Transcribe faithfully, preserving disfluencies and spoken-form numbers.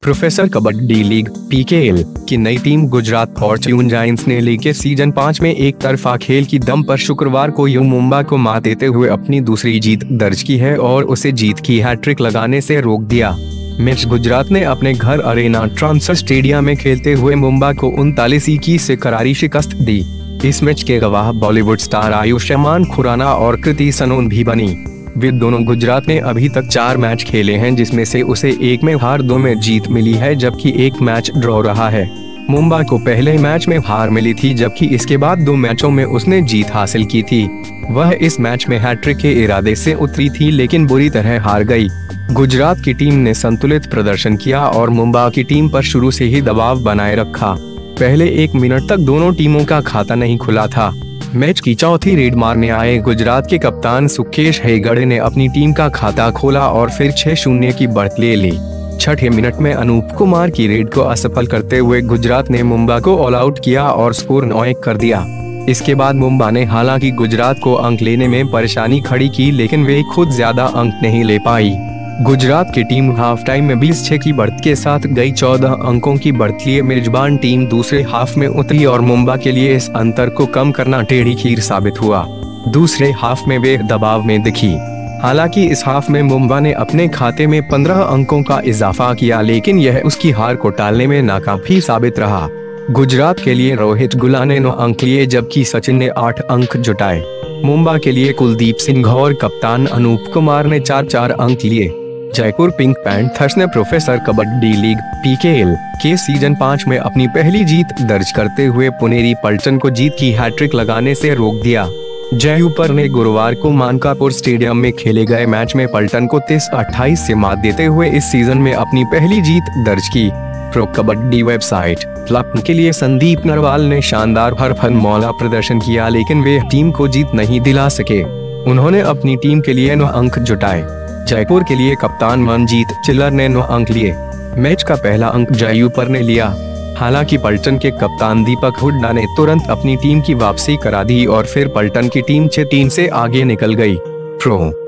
Professor Kabaddi league P K L की नई team Gujarat fortune giants ने लीग के सीजन पाँच में एक तरफा खेल की दम पर शुक्रवार को यू मुंबा को मात देते हुए अपनी दूसरी जीत दर्ज की है और उसे जीत की हैट्रिक लगाने से रोक दिया। मैच गुजरात ने अपने घर अरेना ट्रांसफर स्टेडियम में खेलते हुए मुंबा को उनतालीस इक्कीस से करारी शिकस्त दी। इस मैच के गवाह बॉलीवुड स्टार आयुष्मान खुराना और कृति सनोन भी बनी। वे दोनों गुजरात ने अभी तक चार मैच खेले हैं, जिसमें से उसे एक में हार, दो में जीत मिली है, जबकि एक मैच ड्रॉ रहा है। मुंबा को पहले मैच में हार मिली थी, जबकि इसके बाद दो मैचों में उसने जीत हासिल की थी। वह इस मैच में हैट्रिक के इरादे से उतरी थी, लेकिन बुरी तरह हार गई। गुजरात की टीम ने संतुलित प्रदर्शन किया और मुंबा की टीम पर शुरू से ही दबाव बनाए रखा। पहले एक मिनट तक दोनों टीमों का खाता नहीं खुला था। मैच की चौथी रेड मारने आए गुजरात के कप्तान सुकेश हेगड़े ने अपनी टीम का खाता खोला और फिर छह शून्य की बढ़त ले ली। छठे मिनट में अनूप कुमार की रेड को असफल करते हुए गुजरात ने मुंबा को ऑल आउट किया और स्कोर नौ एक कर दिया। इसके बाद मुंबा ने हालांकि गुजरात को अंक लेने में परेशानी खड़ी की, लेकिन वे खुद ज्यादा अंक नहीं ले पाई। गुजरात की टीम हाफ टाइम में बीस छह की बढ़त के साथ गई। चौदह अंकों की बढ़त लिए मेजबान टीम दूसरे हाफ में उतरी और मुंबा के लिए इस अंतर को कम करना टेढ़ी खीर साबित हुआ। दूसरे हाफ में वे दबाव में दिखी। हालांकि इस हाफ में मुंबा ने अपने खाते में पंद्रह अंकों का इजाफा किया, लेकिन यह उसकी हार को टालने में नाकाफी साबित रहा। गुजरात के लिए रोहित गुला ने नौ अंक लिए, जबकि सचिन ने आठ अंक जुटाए। मुंबा के लिए कुलदीप सिंह और कप्तान अनूप कुमार ने चार चार अंक लिए। जयपुर पिंक पैंथर्स ने professor Kabaddi league P K L के सीजन पाँच में अपनी पहली जीत दर्ज करते हुए पुनेरी पल्टन को जीत की हैट्रिक लगाने से रोक दिया। जयपुर ने गुरुवार को मानकापुर स्टेडियम में खेले गए मैच में पल्टन को तीस अट्ठाईस से मात देते हुए इस सीजन में अपनी पहली जीत दर्ज की। प्रो कबड्डी वेबसाइट फ्लप के लिए संदीप नरवाल ने शानदार हरफनमौला प्रदर्शन किया, लेकिन वे टीम को जीत नहीं दिला सके। उन्होंने अपनी टीम के लिए नौ अंक जुटाए। जयपुर के लिए कप्तान मनजीत चिल्लर ने नौ अंक लिए। मैच का पहला अंक जयपुर ने लिया। हालांकि पल्टन के कप्तान दीपक हुड्डा ने तुरंत अपनी टीम की वापसी करा दी और फिर पल्टन की टीम छह तीन से आगे निकल गई। प्रो